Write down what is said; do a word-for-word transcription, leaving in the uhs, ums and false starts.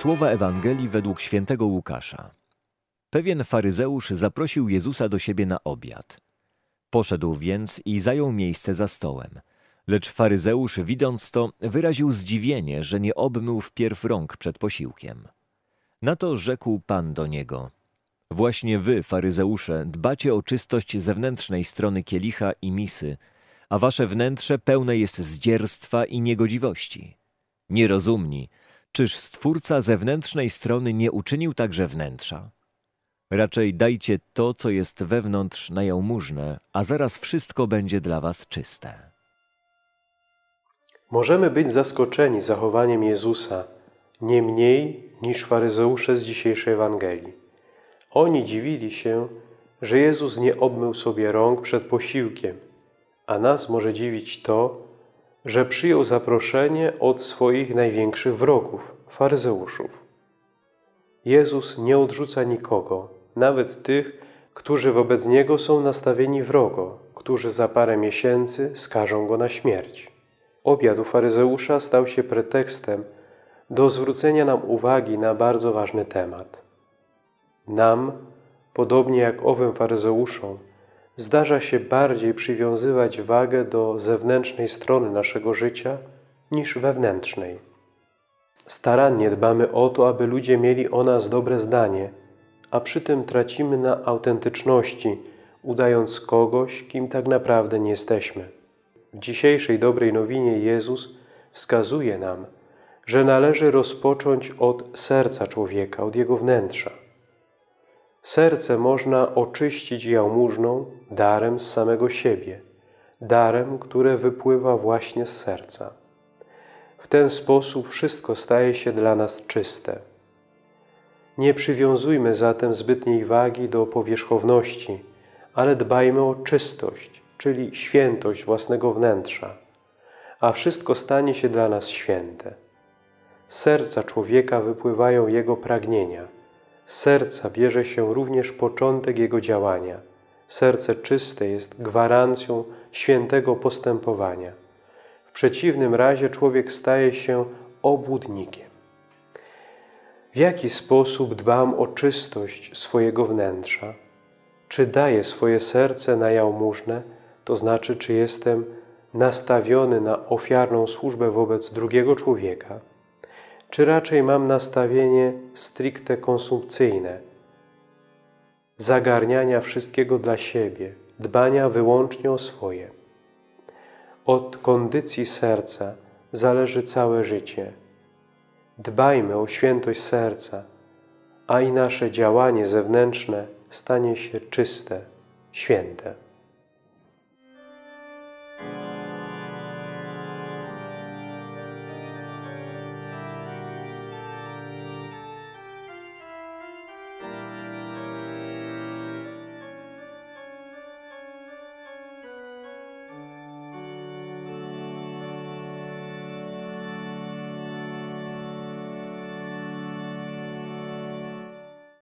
Słowa Ewangelii według świętego Łukasza. Pewien faryzeusz zaprosił Jezusa do siebie na obiad. Poszedł więc i zajął miejsce za stołem. Lecz faryzeusz, widząc to, wyraził zdziwienie, że nie obmył wpierw rąk przed posiłkiem. Na to rzekł Pan do niego: właśnie wy, faryzeusze, dbacie o czystość zewnętrznej strony kielicha i misy, a wasze wnętrze pełne jest zdzierstwa i niegodziwości. Nierozumni, czyż Stwórca zewnętrznej strony nie uczynił także wnętrza? Raczej dajcie to, co jest wewnątrz, na jałmużnę, a zaraz wszystko będzie dla was czyste. Możemy być zaskoczeni zachowaniem Jezusa nie mniej niż faryzeusze z dzisiejszej Ewangelii. Oni dziwili się, że Jezus nie obmył sobie rąk przed posiłkiem, a nas może dziwić to, że przyjął zaproszenie od swoich największych wrogów, faryzeuszów. Jezus nie odrzuca nikogo, nawet tych, którzy wobec Niego są nastawieni wrogo, którzy za parę miesięcy skażą Go na śmierć. Obiad u faryzeusza stał się pretekstem do zwrócenia nam uwagi na bardzo ważny temat. Nam, podobnie jak owym faryzeuszom, zdarza się bardziej przywiązywać wagę do zewnętrznej strony naszego życia niż wewnętrznej. Starannie dbamy o to, aby ludzie mieli o nas dobre zdanie, a przy tym tracimy na autentyczności, udając kogoś, kim tak naprawdę nie jesteśmy. W dzisiejszej dobrej nowinie Jezus wskazuje nam, że należy rozpocząć od serca człowieka, od jego wnętrza. Serce można oczyścić jałmużną, darem z samego siebie, darem, które wypływa właśnie z serca. W ten sposób wszystko staje się dla nas czyste. Nie przywiązujmy zatem zbytniej wagi do powierzchowności, ale dbajmy o czystość, czyli świętość własnego wnętrza, a wszystko stanie się dla nas święte. Z serca człowieka wypływają jego pragnienia. Z serca bierze się również początek jego działania. Serce czyste jest gwarancją świętego postępowania. W przeciwnym razie człowiek staje się obłudnikiem. W jaki sposób dbam o czystość swojego wnętrza? Czy daję swoje serce na jałmużnę, to znaczy, czy jestem nastawiony na ofiarną służbę wobec drugiego człowieka? Czy raczej mam nastawienie stricte konsumpcyjne, zagarniania wszystkiego dla siebie, dbania wyłącznie o swoje? Od kondycji serca zależy całe życie. Dbajmy o świętość serca, a i nasze działanie zewnętrzne stanie się czyste, święte.